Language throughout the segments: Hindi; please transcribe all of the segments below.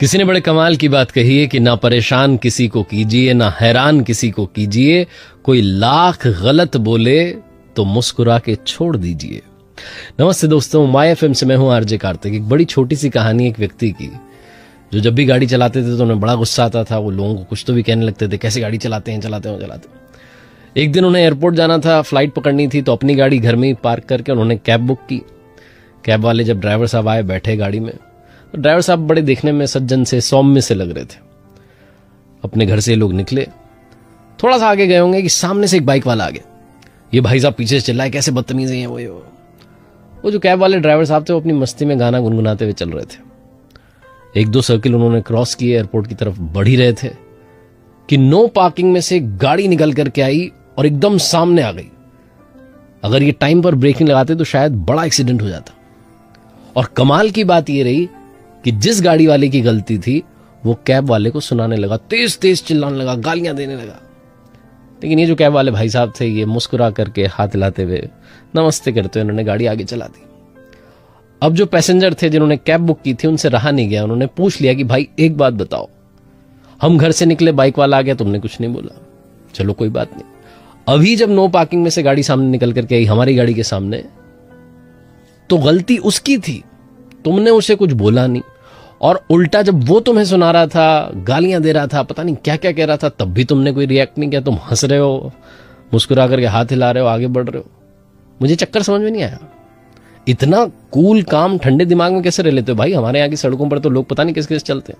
किसी ने बड़े कमाल की बात कही है कि ना परेशान किसी को कीजिए, ना हैरान किसी को कीजिए, कोई लाख गलत बोले तो मुस्कुरा के छोड़ दीजिए। नमस्ते दोस्तों, माय एफएम से मैं हूं आरजे कार्तिक। एक बड़ी छोटी सी कहानी एक व्यक्ति की, जो जब भी गाड़ी चलाते थे तो उन्हें बड़ा गुस्सा आता था। वो लोगों को कुछ तो भी कहने लगते थे, कैसे गाड़ी चलाते हैं। एक दिन उन्हें एयरपोर्ट जाना था, फ्लाइट पकड़नी थी, तो अपनी गाड़ी घर में ही पार्क करके उन्होंने कैब बुक की। कैब वाले जब ड्राइवर साहब आए, बैठे गाड़ी में, तो ड्राइवर साहब बड़े देखने में सज्जन से, सौम्य से लग रहे थे। अपने घर से लोग निकले, थोड़ा सा आगे गए होंगे कि सामने से एक बाइक वाला आ गया। ये भाई साहब पीछे से चिल्लाए, कैसे बदतमीज हैं वो जो कैब वाले ड्राइवर साहब थे वो अपनी मस्ती में गाना गुनगुनाते हुए चल रहे थे। एक दो सर्किल उन्होंने क्रॉस किए, एयरपोर्ट की तरफ बढ़ ही रहे थे कि नो पार्किंग में से एक गाड़ी निकल करके आई और एकदम सामने आ गई। अगर ये टाइम पर ब्रेक नहीं लगाते तो शायद बड़ा एक्सीडेंट हो जाता। और कमाल की बात ये रही कि जिस गाड़ी वाले की गलती थी वो कैब वाले को सुनाने लगा, तेज तेज चिल्लाने लगा, गालियां देने लगा। लेकिन ये जो कैब वाले भाई साहब थे, ये मुस्कुरा करके, हाथ हिलाते हुए, नमस्ते करते हुए उन्होंने गाड़ी आगे चला दी। अब जो पैसेंजर थे जिन्होंने कैब बुक की थी, उनसे रहा नहीं गया। उन्होंने पूछ लिया कि भाई एक बात बताओ, हम घर से निकले, बाइक वाला आ गया, तुमने कुछ नहीं बोला, चलो कोई बात नहीं। अभी जब नो पार्किंग में से गाड़ी सामने निकल करके आई, हमारी गाड़ी के सामने, तो गलती उसकी थी, तुमने उसे कुछ बोला नहीं। और उल्टा जब वो तुम्हें सुना रहा था, गालियां दे रहा था, पता नहीं क्या क्या कह रहा था, तब भी तुमने कोई रिएक्ट नहीं किया। तुम हंस रहे हो, मुस्कुरा करके हाथ हिला रहे हो, आगे बढ़ रहे हो। मुझे चक्कर समझ में नहीं आया। इतना कूल, काम, ठंडे दिमाग में कैसे रह लेते हो भाई? हमारे यहाँ की सड़कों पर तो लोग पता नहीं किस किस चलते हैं।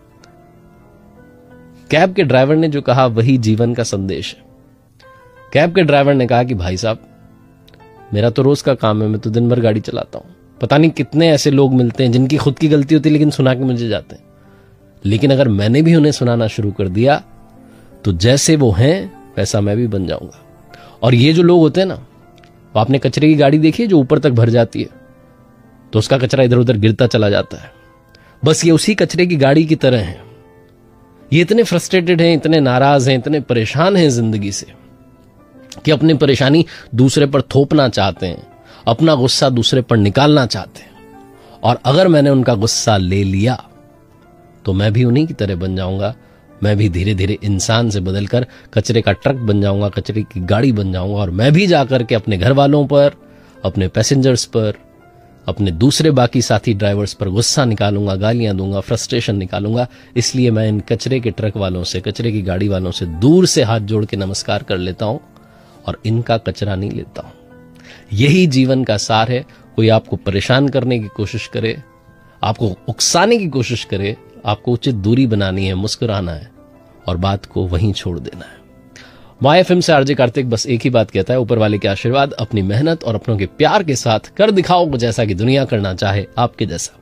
कैब के ड्राइवर ने जो कहा वही जीवन का संदेश है। कैब के ड्राइवर ने कहा कि भाई साहब, मेरा तो रोज का काम है, मैं तो दिन भर गाड़ी चलाता हूं। पता नहीं कितने ऐसे लोग मिलते हैं जिनकी खुद की गलती होती है लेकिन सुना के मुझे जाते हैं। लेकिन अगर मैंने भी उन्हें सुनाना शुरू कर दिया तो जैसे वो हैं वैसा मैं भी बन जाऊंगा। और ये जो लोग होते हैं ना, वो आपने कचरे की गाड़ी देखी है जो ऊपर तक भर जाती है, तो उसका कचरा इधर उधर गिरता चला जाता है। बस ये उसी कचरे की गाड़ी की तरह है। ये इतने फ्रस्ट्रेटेड हैं, इतने नाराज हैं, इतने परेशान हैं जिंदगी से कि अपनी परेशानी दूसरे पर थोपना चाहते हैं, अपना गुस्सा दूसरे पर निकालना चाहते हैं। और अगर मैंने उनका गुस्सा ले लिया तो मैं भी उन्हीं की तरह बन जाऊंगा। मैं भी धीरे धीरे इंसान से बदलकर कचरे का ट्रक बन जाऊंगा, कचरे की गाड़ी बन जाऊंगा। और मैं भी जाकर के अपने घर वालों पर, अपने पैसेंजर्स पर, अपने दूसरे बाकी साथी ड्राइवर्स पर गुस्सा निकालूंगा, गालियां दूंगा, फ्रस्ट्रेशन निकालूंगा। इसलिए मैं इन कचरे के ट्रक वालों से, कचरे की गाड़ी वालों से दूर से हाथ जोड़ के नमस्कार कर लेता हूं और इनका कचरा नहीं लेता हूं। यही जीवन का सार है। कोई आपको परेशान करने की कोशिश करे, आपको उकसाने की कोशिश करे, आपको उचित दूरी बनानी है, मुस्कुराना है और बात को वहीं छोड़ देना है। माय एफएम से आरजे कार्तिक बस एक ही बात कहता है, ऊपर वाले के आशीर्वाद, अपनी मेहनत और अपनों के प्यार के साथ कर दिखाओ कुछ ऐसा कि दुनिया करना चाहे आपके जैसा।